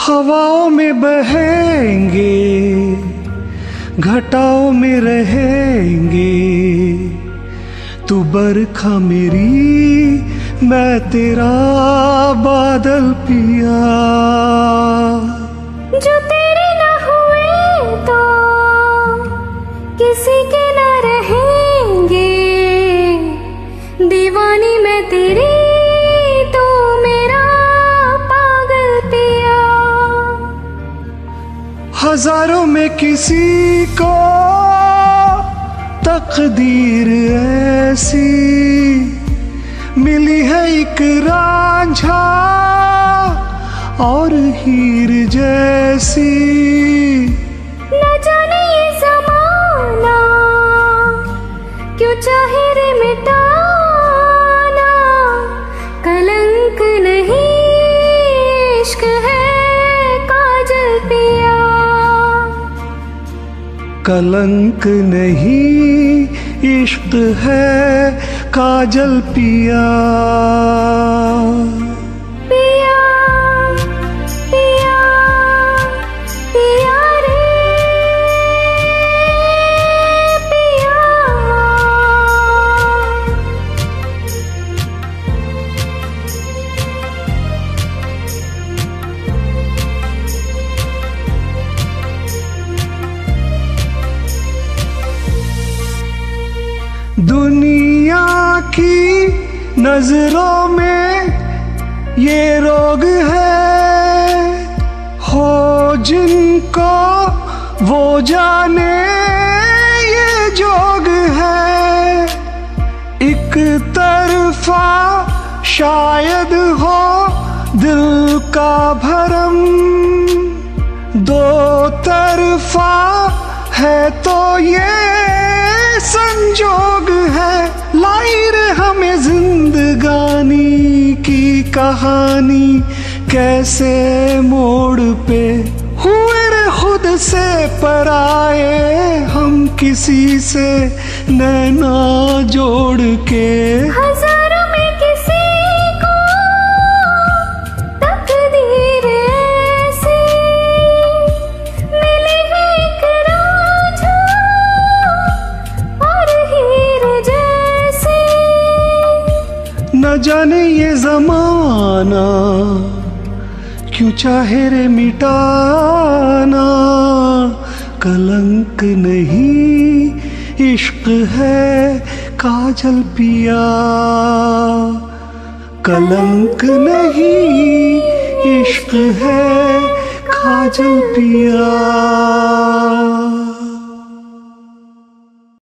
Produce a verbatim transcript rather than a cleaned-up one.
हवाओं में बहेंगे, घटाओं में रहेंगे, तू बरखा मेरी, मैं तेरा बादल पिया। जो तेरे न हुए तो किसी के न रहेंगे, दीवानी मैं तेरी, तू मेरा पागल पिया। हजारों में किसी को तकदीर ऐसी मिली है, एक रांझा और हीर जैसी। न जाने ये जमाना क्यों चाहे रे मिटाना, कलंक नहीं इश्क है काजल पिया। कलंक नहीं इश्क है काजल पिया। पिया पिया पिया रे पिया। दुनिया की नजरों में ये रोग है, हो जिनको वो जाने ये जोग है। एक तरफा शायद हो दिल का भरम, दो तरफा है तो ये संजोग है। लाई रे हमें जिंदगानी की कहानी, कैसे मोड़ पे हुए रे खुद से पराए, हम किसी से नैना जोड़ के। हजारों में किसी को तकदीर ऐसी मिली है, एक रांझा और हीर जैसी। न जाने ये जमाना क्यों चाहे रे मिटाना, कलंक नहीं इश्क है काजल पिया। कलंक नहीं इश्क है काजल पिया।